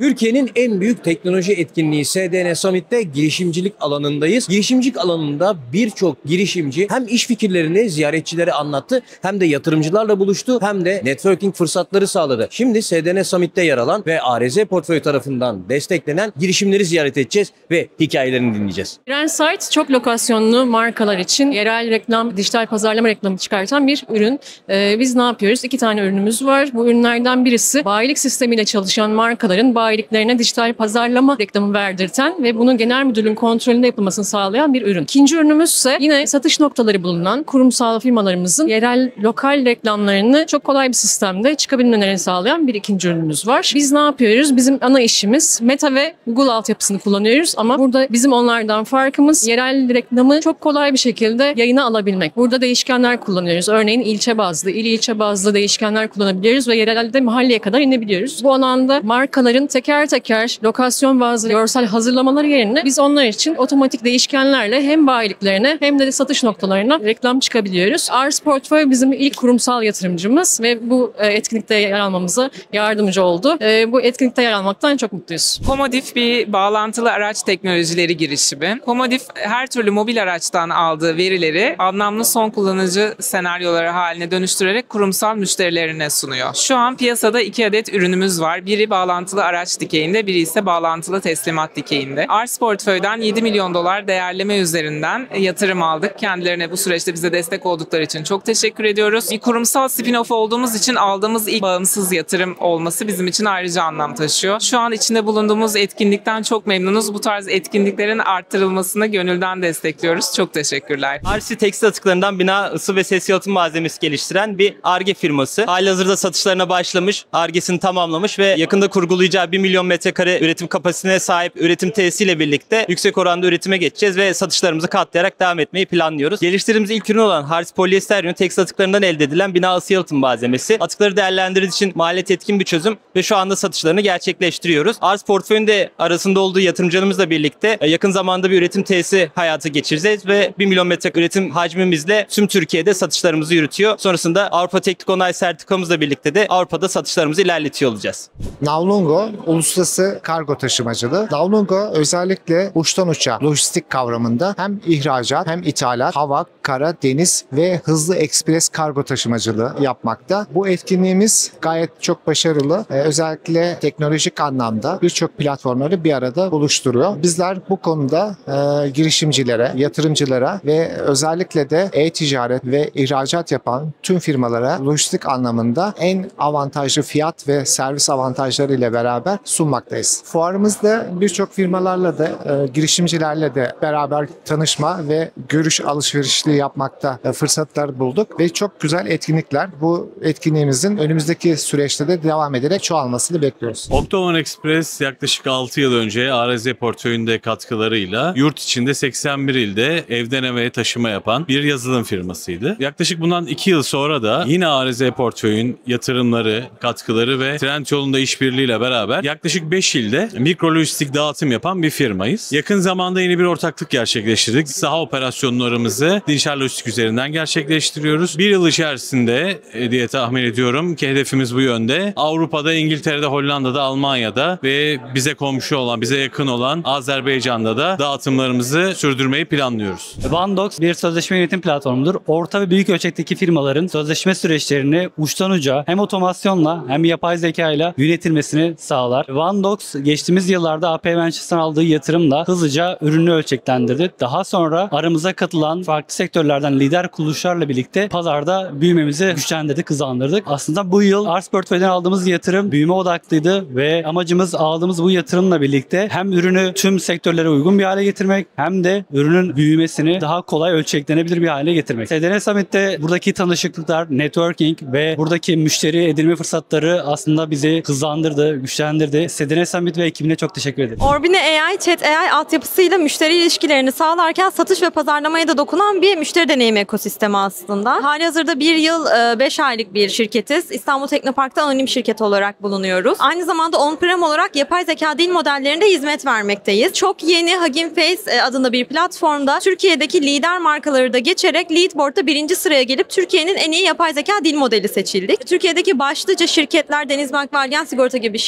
Türkiye'nin en büyük teknoloji etkinliği SDN Summit'te girişimcilik alanındayız. Girişimcilik alanında birçok girişimci hem iş fikirlerini ziyaretçilere anlattı, hem de yatırımcılarla buluştu, hem de networking fırsatları sağladı. Şimdi SDN Summit'te yer alan ve ARZ Portföy tarafından desteklenen girişimleri ziyaret edeceğiz ve hikayelerini dinleyeceğiz. Brandsight çok lokasyonlu markalar için yerel reklam, dijital pazarlama reklamı çıkartan bir ürün. Biz ne yapıyoruz? 2 tane ürünümüz var. Bu ürünlerden birisi bayilik sistemiyle çalışan markaların bayiliklerine dijital pazarlama reklamı verdirten ve bunun genel müdürlüğün kontrolünde yapılmasını sağlayan bir ürün. İkinci ürünümüz ise yine satış noktaları bulunan kurumsal firmalarımızın yerel, lokal reklamlarını çok kolay bir sistemde çıkabilmelerini sağlayan bir ikinci ürünümüz var. Biz ne yapıyoruz? Bizim ana işimiz Meta ve Google altyapısını kullanıyoruz ama burada bizim onlardan farkımız yerel reklamı çok kolay bir şekilde yayına alabilmek. Burada değişkenler kullanıyoruz. Örneğin ilçe bazlı, ilçe bazlı değişkenler kullanabiliyoruz ve yerelde mahalleye kadar inebiliyoruz. Bu alanda markaların teker teker lokasyon bazlı görsel hazırlamaları yerine biz onlar için otomatik değişkenlerle hem bayiliklerine hem de satış noktalarına reklam çıkabiliyoruz. Ars Portföy bizim ilk kurumsal yatırımcımız ve bu etkinlikte yer almamıza yardımcı oldu. Bu etkinlikte yer almaktan çok mutluyuz. Komodif bir bağlantılı araç teknolojileri girişimi. Komodif her türlü mobil araçtan aldığı verileri anlamlı son kullanıcı senaryoları haline dönüştürerek kurumsal müşterilerine sunuyor. Şu an piyasada 2 adet ürünümüz var. Biri bağlantılı araç dikeyinde, biri ise bağlantılı teslimat dikeyinde. Ars Portföy'den 7 milyon dolar değerleme üzerinden yatırım aldık. Kendilerine bu süreçte bize destek oldukları için çok teşekkür ediyoruz. Bir kurumsal spin-off olduğumuz için aldığımız ilk bağımsız yatırım olması bizim için ayrıca anlam taşıyor. Şu an içinde bulunduğumuz etkinlikten çok memnunuz. Bu tarz etkinliklerin arttırılmasını gönülden destekliyoruz. Çok teşekkürler. Arsi tekstil atıklarından bina, ısı ve ses yalıtım malzemesi geliştiren bir Ar-Ge firması. Halihazırda satışlarına başlamış, Ar-Ge'sini tamamlamış ve yakında kurgulayacağı 1 milyon metrekare üretim kapasitesine sahip üretim tesisiyle birlikte yüksek oranda üretime geçeceğiz ve satışlarımızı katlayarak devam etmeyi planlıyoruz. Geliştirdiğimiz ilk ürün olan Hars Polyester tekstil atıklarından elde edilen bina ısı yalıtım malzemesi. Atıkları değerlendirdiği için maliyet etkin bir çözüm ve şu anda satışlarını gerçekleştiriyoruz. Ars Portföy'ün de arasında olduğu yatırımcılarımızla birlikte yakın zamanda bir üretim tesisi hayata geçireceğiz ve 1 milyon metrekare üretim hacmimizle tüm Türkiye'de satışlarımızı yürütüyor. Sonrasında Avrupa Teknik Onay sertifikamızla birlikte de Avrupa'da satışlarımızı ilerletiyor olacağız. Navlungo uluslararası kargo taşımacılığı. Navlungo özellikle uçtan uça lojistik kavramında hem ihracat hem ithalat, hava, kara, deniz ve hızlı ekspres kargo taşımacılığı yapmakta. Bu etkinliğimiz gayet çok başarılı. Özellikle teknolojik anlamda birçok platformları bir arada buluşturuyor. Bizler bu konuda girişimcilere, yatırımcılara ve özellikle de e-ticaret ve ihracat yapan tüm firmalara lojistik anlamında en avantajlı fiyat ve servis avantajları ile beraber sunmaktayız. Fuarımızda birçok firmalarla da girişimcilerle de beraber tanışma ve görüş alışverişli yapmakta fırsatlar bulduk ve çok güzel etkinlikler. Bu etkinliğimizin önümüzdeki süreçte de devam ederek çoğalmasını bekliyoruz. Octoman Express yaklaşık 6 yıl önce ARZ Portföy'ünde katkılarıyla yurt içinde 81 ilde evden eve taşıma yapan bir yazılım firmasıydı. Yaklaşık bundan 2 yıl sonra da yine ARZ Portföy'ün yatırımları, katkıları ve Trendyol'un da işbirliğiyle beraber yaklaşık 5 ilde mikro lojistik dağıtım yapan bir firmayız. Yakın zamanda yeni bir ortaklık gerçekleştirdik. Saha operasyonlarımızı dijital lojistik üzerinden gerçekleştiriyoruz. Bir yıl içerisinde diye tahmin ediyorum ki hedefimiz bu yönde. Avrupa'da, İngiltere'de, Hollanda'da, Almanya'da ve bize komşu olan, bize yakın olan Azerbaycan'da da dağıtımlarımızı sürdürmeyi planlıyoruz. OneDocs bir sözleşme yönetim platformudur. Orta ve büyük ölçekteki firmaların sözleşme süreçlerini uçtan uca hem otomasyonla hem yapay zeka ile yönetilmesini sağlar. OneDocs geçtiğimiz yıllarda AP Ventures'tan aldığı yatırımla hızlıca ürünü ölçeklendirdi. Daha sonra aramıza katılan farklı sektörlerden lider kuruluşlarla birlikte pazarda büyümemizi güçlendirdik, hızlandırdık. Aslında bu yıl Ars Portföy'den aldığımız yatırım büyüme odaklıydı ve amacımız aldığımız bu yatırımla birlikte hem ürünü tüm sektörlere uygun bir hale getirmek hem de ürünün büyümesini daha kolay ölçeklenebilir bir hale getirmek. SDN Summit'te buradaki tanışıklıklar, networking ve buradaki müşteri edinme fırsatları aslında bizi hızlandırdı, güçlendirdi. SDN Summit ve ekibine çok teşekkür ederim. Orbine AI, Chat AI altyapısıyla müşteri ilişkilerini sağlarken satış ve pazarlamaya da dokunan bir müşteri deneyimi ekosistemi aslında. Halihazırda 1 yıl 5 aylık bir şirketiz. İstanbul Teknopark'ta anonim şirket olarak bulunuyoruz. Aynı zamanda on-prem olarak yapay zeka dil modellerinde hizmet vermekteyiz. Çok yeni Hugging Face adında bir platformda Türkiye'deki lider markaları da geçerek Leadboard'da 1. sıraya gelip Türkiye'nin en iyi yapay zeka dil modeli seçildik. Türkiye'deki başlıca şirketler Denizbank ve Allianz Sigorta gibi şirketler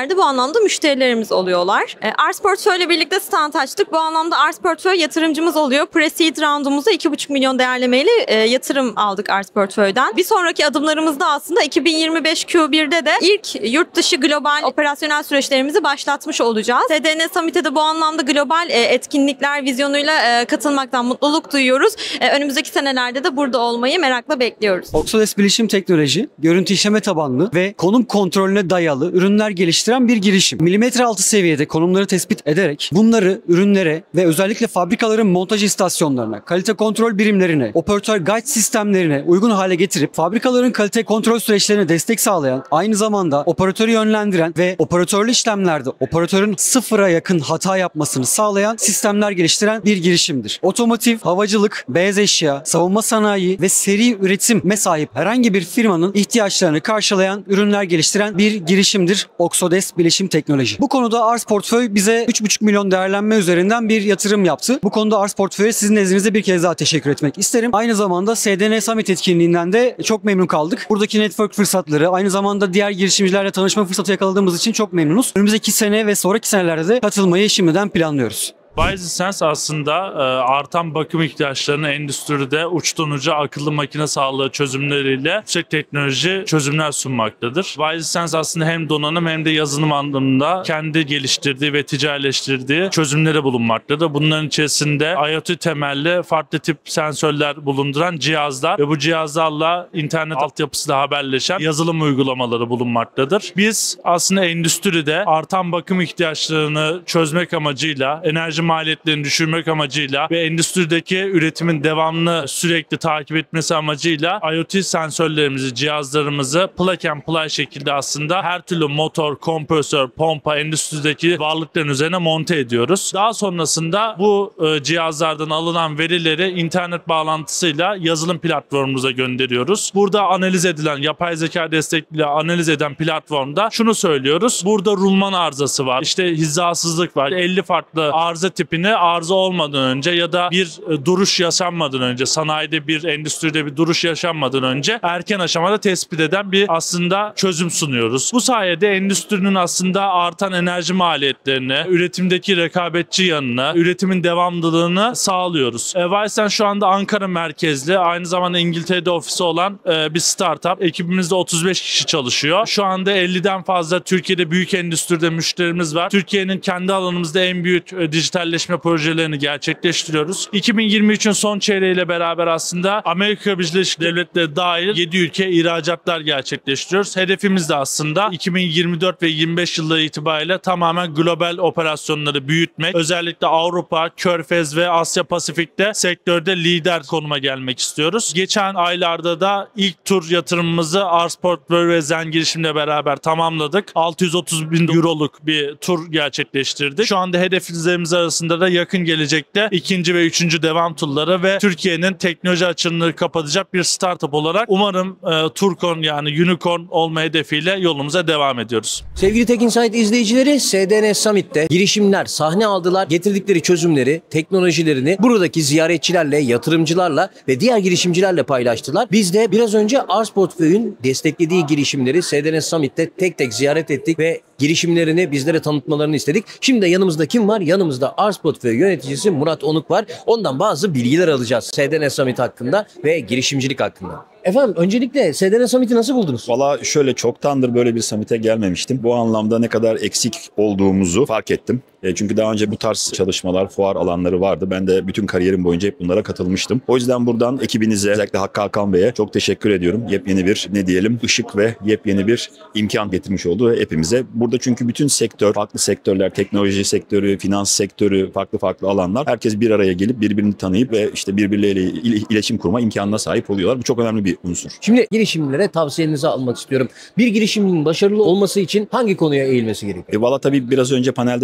girişimciler de bu anlamda müşterilerimiz oluyorlar. Arz portföyle birlikte stand açtık. Bu anlamda arz portföy yatırımcımız oluyor. Pre-seed roundumuzda 2,5 milyon değerlemeyle yatırım aldık arz portföyden. Bir sonraki adımlarımızda aslında 2025 Q1'de de ilk yurt dışı global operasyonel süreçlerimizi başlatmış olacağız. SDN Summit'e de bu anlamda global etkinlikler vizyonuyla katılmaktan mutluluk duyuyoruz. Önümüzdeki senelerde de burada olmayı merakla bekliyoruz. Oxodes Bilişim Teknoloji, görüntü işleme tabanlı ve konum kontrolüne dayalı ürünler geliştiren bir girişim. Milimetre altı seviyede konumları tespit ederek bunları ürünlere ve özellikle fabrikaların montaj istasyonlarına, kalite kontrol birimlerine, operatör guide sistemlerine uygun hale getirip fabrikaların kalite kontrol süreçlerine destek sağlayan, aynı zamanda operatörü yönlendiren ve operatörlü işlemlerde operatörün sıfıra yakın hata yapmasını sağlayan sistemler geliştiren bir girişimdir. Otomotiv, havacılık, beyaz eşya, savunma sanayi ve seri üretime sahip herhangi bir firmanın ihtiyaçlarını karşılayan ürünler geliştiren bir girişimdir Oxodes Bilişim Teknoloji. Bu konuda arz portföy bize 3,5 milyon değerlenme üzerinden bir yatırım yaptı. Bu konuda arz portföye sizin nezdinizde bir kez daha teşekkür etmek isterim. Aynı zamanda SDN Summit etkinliğinden de çok memnun kaldık. Buradaki network fırsatları, aynı zamanda diğer girişimcilerle tanışma fırsatı yakaladığımız için çok memnunuz. Önümüzdeki sene ve sonraki senelerde de katılmayı şimdiden planlıyoruz. BioSense aslında artan bakım ihtiyaçlarını endüstride uçtan uca akıllı makine sağlığı çözümleriyle yüksek teknoloji çözümler sunmaktadır. BioSense aslında hem donanım hem de yazılım anlamında kendi geliştirdiği ve ticarileştirdiği çözümlere bulunmaktadır. Bunların içerisinde IoT temelli farklı tip sensörler bulunduran cihazlar ve bu cihazlarla internet altyapısıyla haberleşen yazılım uygulamaları bulunmaktadır. Biz aslında endüstride artan bakım ihtiyaçlarını çözmek amacıyla, enerji maliyetlerini düşürmek amacıyla ve endüstrideki üretimin devamlı sürekli takip etmesi amacıyla IoT sensörlerimizi, cihazlarımızı plug and play şekilde aslında her türlü motor, kompresör, pompa, endüstrideki varlıkların üzerine monte ediyoruz. Daha sonrasında bu cihazlardan alınan verileri internet bağlantısıyla yazılım platformumuza gönderiyoruz. Burada analiz edilen, yapay zeka destekli analiz eden platformda şunu söylüyoruz. Burada rulman arızası var, işte hizasızlık var, 50 farklı arıza tipini arıza olmadan önce ya da bir duruş yaşanmadan önce, sanayide bir endüstride bir duruş yaşanmadan önce erken aşamada tespit eden bir aslında çözüm sunuyoruz. Bu sayede endüstrinin aslında artan enerji maliyetlerini, üretimdeki rekabetçi yanını, üretimin devamlılığını sağlıyoruz. BioSense şu anda Ankara merkezli, aynı zamanda İngiltere'de ofisi olan bir startup. Ekibimizde 35 kişi çalışıyor. Şu anda 50'den fazla Türkiye'de büyük endüstride müşterimiz var. Türkiye'nin kendi alanımızda en büyük dijitalleşme projelerini gerçekleştiriyoruz. 2023'ün son çeyreğiyle beraber aslında Amerika Birleşik Devletleri dahil 7 ülke ihracatlar gerçekleştiriyoruz. Hedefimiz de aslında 2024 ve 25 yılları itibariyle tamamen global operasyonları büyütmek. Özellikle Avrupa, Körfez ve Asya Pasifik'te sektörde lider konuma gelmek istiyoruz. Geçen aylarda da ilk tur yatırımımızı Arz Portföy ve Zen girişimle beraber tamamladık. 630 bin euroluk bir tur gerçekleştirdik. Şu anda hedeflerimiz arasında da yakın gelecekte ikinci ve üçüncü devam turları ve Türkiye'nin teknoloji açığını kapatacak bir startup olarak umarım Turkon yani Unicorn olma hedefiyle yolumuza devam ediyoruz. Sevgili Tech Insight izleyicileri, SDN Summit'te girişimler sahne aldılar. Getirdikleri çözümleri, teknolojilerini buradaki ziyaretçilerle, yatırımcılarla ve diğer girişimcilerle paylaştılar. Biz de biraz önce Arz Portföy'ün desteklediği girişimleri SDN Summit'te tek tek ziyaret ettik ve girişimlerini bizlere tanıtmalarını istedik. Şimdi de yanımızda kim var? Yanımızda Arz Portföy yöneticisi Murat Onuk var. Ondan bazı bilgiler alacağız SDN Summit hakkında ve girişimcilik hakkında. Efendim öncelikle SDN Summit'i nasıl buldunuz? Valla şöyle, çoktandır böyle bir summit'e gelmemiştim. Bu anlamda ne kadar eksik olduğumuzu fark ettim. Çünkü daha önce bu tarz çalışmalar, fuar alanları vardı. Ben de bütün kariyerim boyunca hep bunlara katılmıştım. O yüzden buradan ekibinize, özellikle Hakkı Hakan Bey'e çok teşekkür ediyorum. Yepyeni bir ışık ve yepyeni bir imkan getirmiş oldu hepimize. Burada çünkü bütün sektör, farklı sektörler, teknoloji sektörü, finans sektörü, farklı alanlar, herkes bir araya gelip birbirini tanıyıp ve işte birbirleriyle iletişim kurma imkanına sahip oluyorlar. Bu çok önemli bir unsur. Şimdi girişimlere tavsiyenizi almak istiyorum. Bir girişimin başarılı olması için hangi konuya eğilmesi gerekiyor? Valla tabii biraz önce panelde de bundan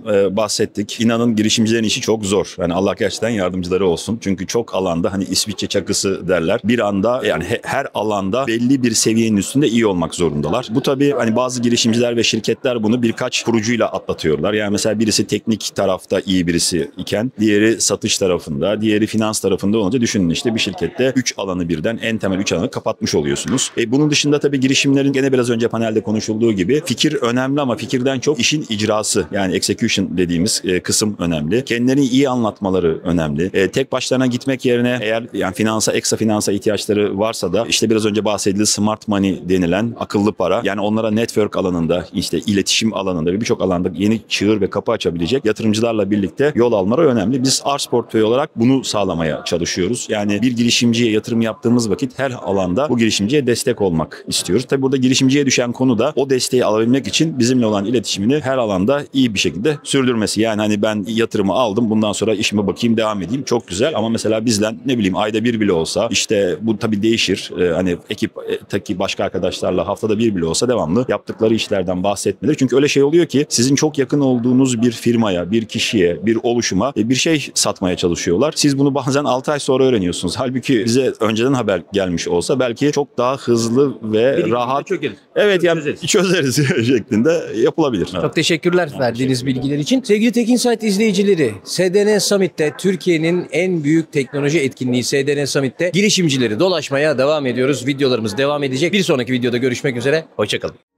bahsettik. İnanın girişimcilerin işi çok zor. Yani Allah gerçekten yardımcıları olsun. Çünkü çok alanda hani İsviçre çakısı derler. Bir anda yani her alanda belli bir seviyenin üstünde iyi olmak zorundalar. Bu tabii hani bazı girişimciler ve şirketler bunu birkaç kurucuyla atlatıyorlar. Yani mesela birisi teknik tarafta iyi birisi iken diğeri satış tarafında, diğeri finans tarafında olunca düşünün işte bir şirkette 3 alanı birden en temel 3 alanı kapatmış oluyorsunuz. Bunun dışında tabii girişimlerin gene biraz önce panelde konuşulduğu gibi fikir önemli ama fikirden çok işin icrası yani execution dediğimiz kısım önemli. Kendilerini iyi anlatmaları önemli. Tek başlarına gitmek yerine eğer yani ekstra finansa ihtiyaçları varsa da işte biraz önce bahsedildi smart money denilen akıllı para. Yani onlara network alanında işte iletişim alanında ve birçok alanda yeni çığır ve kapı açabilecek yatırımcılarla birlikte yol almaları önemli. Biz Ars Portföy olarak bunu sağlamaya çalışıyoruz. Yani bir girişimciye yatırım yaptığımız vakit her alanda bu girişimciye destek olmak istiyoruz. Tabii burada girişimciye düşen konu da o desteği alabilmek için bizimle olan iletişimini her alanda iyi bir şekilde sürdürmesi. Yani hani ben yatırımı aldım bundan sonra işime bakayım devam edeyim çok güzel ama mesela bizden ne bileyim ayda bir bile olsa işte bu tabii değişir. Hani ekipteki başka arkadaşlarla haftada bir bile olsa devamlı yaptıkları işlerden bahsetmeleri. Çünkü öyle şey oluyor ki sizin çok yakın olduğunuz bir firmaya, bir kişiye, bir oluşuma bir şey satmaya çalışıyorlar. Siz bunu bazen 6 ay sonra öğreniyorsunuz. Halbuki bize önceden haber gelmiş olsa belki çok daha hızlı ve rahat. Evet yani çözeriz şeklinde yapılabilir. Çok teşekkürler verdiğiniz bilgiler için. Sevgili TechInsight izleyicileri, SDN Summit'te Türkiye'nin en büyük teknoloji etkinliği SDN Summit'te girişimcileri dolaşmaya devam ediyoruz. Videolarımız devam edecek. Bir sonraki videoda görüşmek üzere. Hoşçakalın.